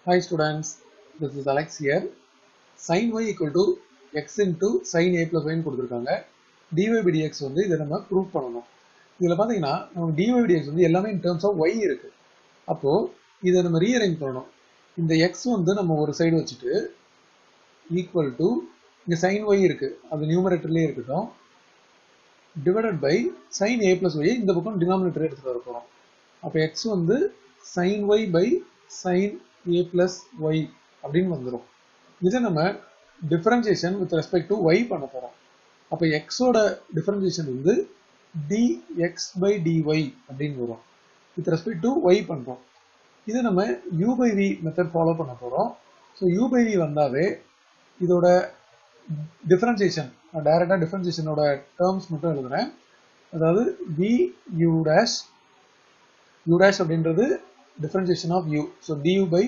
Hi students, this is Alex here. Sin y equal to x into sin a plus y ன்னு கொடுத்திருக்காங்க. dy by dx வந்து இதை நம்ம prove பண்ணணும். இதில் பார்த்தீங்கன்னா நம்ம dy by dx வந்து எல்லாமே in terms of y இருக்கு. அப்போ இதை நம்ம ரீஅரேஞ்ச் பண்ணணும். இந்த x வந்து நம்ம ஒரு சைடு வச்சுட்டு ஈக்குவல் டு இங்கே sin y இருக்கு, அது நியூமரேட்டர்லேயே இருக்கட்டும், divided by sin a plus y இந்த பக்கம் டினாமினேட்டர் எடுத்துகிட்டு வர போகிறோம். அப்போ x வந்து sin y by sin a plus y அப்படின்னு வந்துடும். இதை நம்ம differentiation with respect to y பண்ண போகிறோம். அப்போ எக்ஸோட டிஃபரன்சியேஷன் வந்து dx by dy அப்படின்னு வரும். வித் ரெஸ்பெக்ட் டு y பண்ணுறோம். இதை நம்ம u by v method follow பண்ண போகிறோம். ஸோ u by v வந்தாவே இதோட டிஃபரன்சியேஷன், நான் டைரெக்டாக டிஃபரன்சியேஷனோட டேர்ம்ஸ் மட்டும் எழுதுறேன். அதாவது v u dash அப்படின்றது differentiation of u. So du by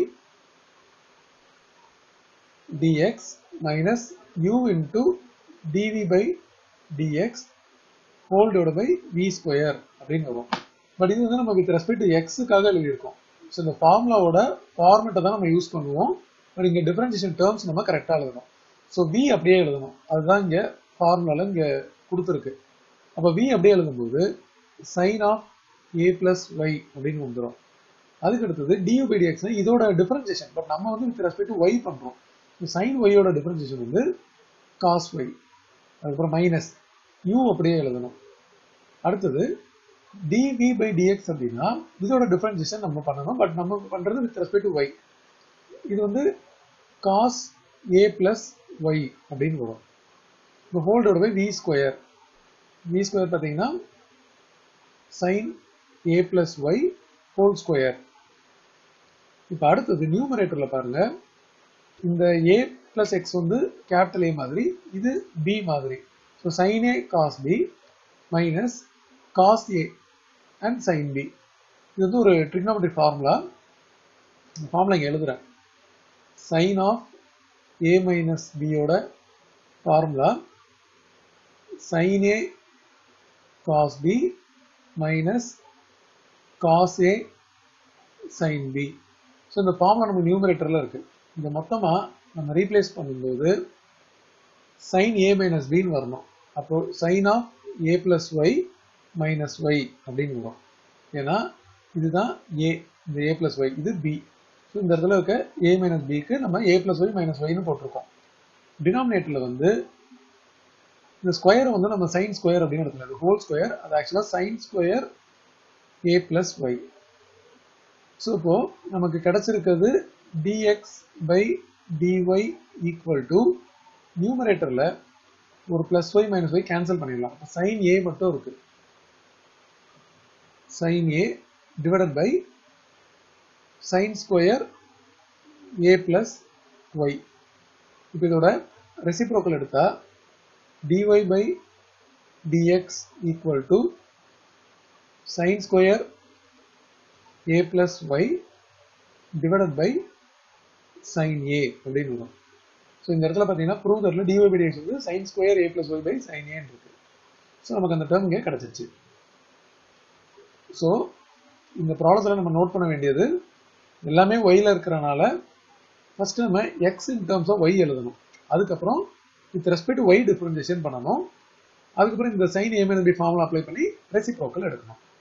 dx minus u into dv by dx whole divided by v square அப்படின்னு வரும். பட் இது வந்து நம்ம வித் ரெஸ்பெக்ட் டு எக்ஸுக்காக எழுதியிருக்கோம். ஸோ இந்த ஃபார்முலாவோட ஃபார்மெட்டை தான் நம்ம யூஸ் பண்ணுவோம். பட் இங்கே டிஃபரன்சியேஷன் டேர்ம்ஸ் நம்ம கரெக்டாக எழுதணும். ஸோ v அப்படியே எழுதணும். அதுதான் இங்கே ஃபார்முலாவில் இங்கே கொடுத்துருக்கு. அப்போ v அப்படியே எழுதும்போது sin of a plus y அப்படின்னு வந்துடும். அதுக்கு அடுத்தது du by dx இதோட டிஃபரன்சியேஷன், பட் நம்ம வந்து வித் ரெஸ்பெக்ட் டு y பண்ணுறோம். sin y யோட டிஃபரன்சியேஷன் வந்து cos y, அதுக்கப்புறம் மைனஸ் u அப்படியே எழுதணும். அடுத்தது dv by dx அப்படின்னா இதோட டிஃபரன்சியேஷன் நம்ம பண்ணணும், பட் நம்ம பண்ணுறது வித் ரெஸ்பெக்ட் டு y. இது வந்து cos a plus y அப்படின்னு வரும். இப்போ whole divided by v square. v square பார்த்தீங்கன்னா sin a plus y whole square. இப்போ அடுத்தது நியூமரேட்டரில் பாருங்க, இந்த a plus x வந்து கேபிட்டல் A மாதிரி, இது b மாதிரி. So sin a cos b minus cos a and sin b. இது வந்து ஒரு ட்ரிக்னாமெட்ரிக் ஃபார்முலா. இந்த ஃபார்முலா இங்கே எழுதுறேன். sin of a minus b யோட formula sin a cos b minus cos a sin b. So இந்த formula நம்ம நியூமரேட்டரில் இருக்குது. இந்த மொத்தமாக நம்ம ரீப்ளேஸ் பண்ணும்போது sin a மைனஸ் பின்னு வரணும். அப்போது sin of a plus y minus y அப்படின்னு வரும். ஏன்னா இதுதான் a, இந்த a plus y, இது b. ஸோ இந்த இடத்துல இருக்க a மைனஸ் பிக்கு நம்ம a plus y மைனஸ் yன்னு போட்டிருக்கோம். டினாமினேட்டரில் வந்து இந்த ஸ்கொயரை வந்து நம்ம சைன் ஸ்கொயர் அப்படின்னு எடுத்துக்கலாம். ஹோல் ஸ்கொயர், அது ஆக்சுவலாக sine square a plus y. So இப்போ நமக்கு கிடைச்சிருக்கிறது dx by dy equal to நியூமரேட்டரில் ஒரு plus y minus y cancel பண்ணிடலாம். sin a மட்டும் இருக்கு. sin a divided by sine square a plus y. இப்போ இதோட ரெசிப்ரோக்கல் எடுத்தா dy by dx equal to sin square a plus y divided by sin a அப்படின்னு வரும். So இந்த இடத்துல பார்த்தீங்கன்னா ப்ரூவ் தட்ல dy by dx வந்து sin square a plus y by sin a இருக்கு. ஸோ நமக்கு அந்த டேர்ம் இங்கே கிடச்சிருச்சு. ஸோ இந்த ப்ராப்ளத்தில் நம்ம நோட் பண்ண வேண்டியது எல்லாமே ஒய்ல இருக்கிறனால ஃபர்ஸ்ட் நம்ம x in terms of y எழுதணும். அதுக்கப்புறம் with respect to y differentiation பண்ணணும். அதுக்கப்புறம் இந்த sin a minus b formula apply பண்ணி ரெசிப்ரோக்கல் எடுக்கணும்.